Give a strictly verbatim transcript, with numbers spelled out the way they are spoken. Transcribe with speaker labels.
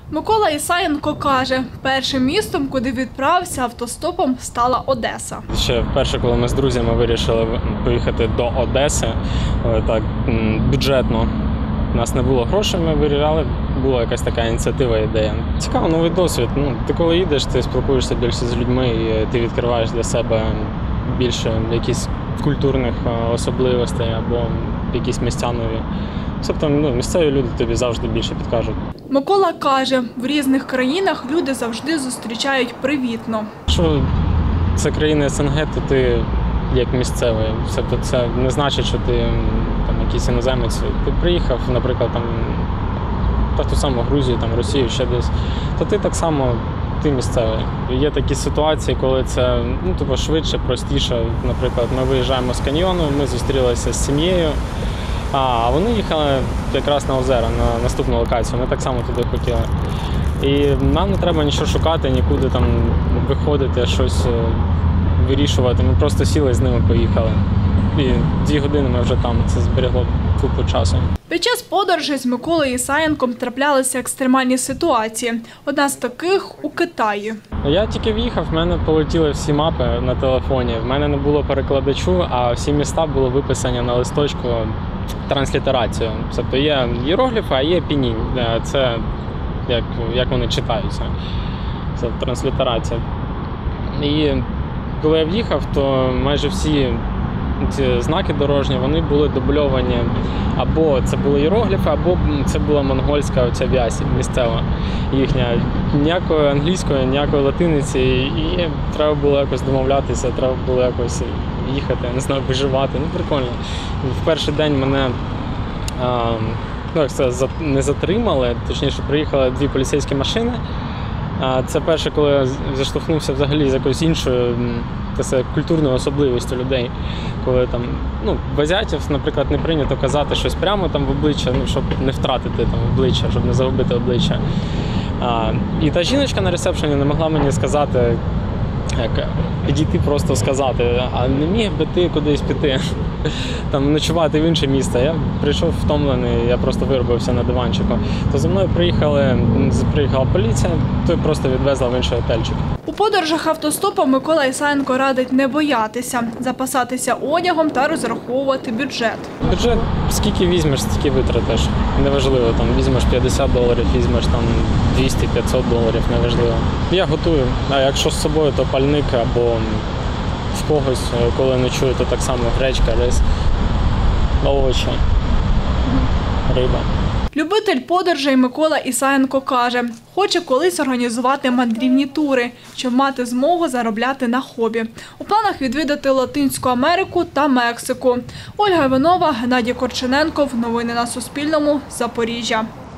Speaker 1: Микола Ісаєнко каже, першим містом, куди відправився автостопом, стала Одеса.
Speaker 2: Ще вперше, коли ми з друзями вирішили поїхати до Одеси, так бюджетно, у нас не було грошей, ми вирішили, була якась така ініціатива, ідея. Цікаво, новий досвід. Ну, ти коли їдеш, ти спілкуєшся більше з людьми, і ти відкриваєш для себе більше якісь культурних особливостей або якісь місця нові. Тобто, ну, місцеві люди тобі завжди більше підкажуть.
Speaker 1: Микола каже, в різних країнах люди завжди зустрічають привітно.
Speaker 2: Якщо це країни ес ен ге, то ти як місцевий. Тобто це не значить, що ти там якийсь іноземець. Ти приїхав, наприклад, там та ту саму Грузію, там Росію, ще десь, то ти так само ти місцевий. Є такі ситуації, коли це ну, тобто швидше, простіше. Наприклад, ми виїжджаємо з каньйону, ми зустрілися з сім'єю, а вони їхали якраз на озера, на наступну локацію. Ми так само туди хотіли. І нам не треба нічого шукати, нікуди там виходити, щось вирішувати. Ми просто сіли з ними, поїхали. І дві години ми вже там, це зберегло купу часу.
Speaker 1: Під час подорожей з Миколою Ісаєнком траплялися екстремальні ситуації. Одна з таких – у Китаї.
Speaker 2: Я тільки в'їхав, в мене полетіли всі мапи на телефоні. В мене не було перекладачу, а всі міста були виписані на листочку транслітерацією. Тобто є іерогліфи, а є пінінь. Це як, як вони читаються. Це транслітерація. І коли я в'їхав, то майже всі ці знаки дорожні, вони були дубльовані. Або це були іерогліфи, або це була монгольська оця в'язь місцева їхня. Ніякої англійської, ніякої латиниці. І треба було якось домовлятися, треба було якось їхати, не знаю, виживати. Ну, прикольно. В перший день мене а, ну, як це, не затримали, точніше, приїхали дві поліцейські машини. А, це перше, коли я заштовхнувся взагалі з якоюсь іншою це культурною особливістю людей. Коли там, ну, в азіатів, наприклад, не прийнято казати щось прямо там в обличчя, ну, щоб не втратити там обличчя, щоб не загубити обличчя. А, і та жіночка на ресепшені не могла мені сказати, як підійти просто сказати, а не міг би ти кудись піти, там ночувати в інше місце. Я прийшов втомлений, я просто виробився на диванчику. То за мною приїхали, приїхала поліція, то просто відвезла в інший готельчик.
Speaker 1: У подорожах автостопом Микола Ісаєнко радить не боятися, запасатися одягом та розраховувати бюджет.
Speaker 2: Бюджет скільки візьмеш, стільки витратиш. Неважливо, там візьмеш п'ятдесят доларів, візьмеш там двісті-п'ятсот доларів, неважливо. Я готую, а якщо з собою, то пальник або в когось, коли ночую, то так само гречка, рис, овочі, риба.
Speaker 1: Любитель подорожей Микола Ісаєнко каже, хоче колись організувати мандрівні тури, щоб мати змогу заробляти на хобі. У планах відвідати Латинську Америку та Мексику. Ольга Іванова, Геннадій Корчененков. Новини на Суспільному. Запоріжжя.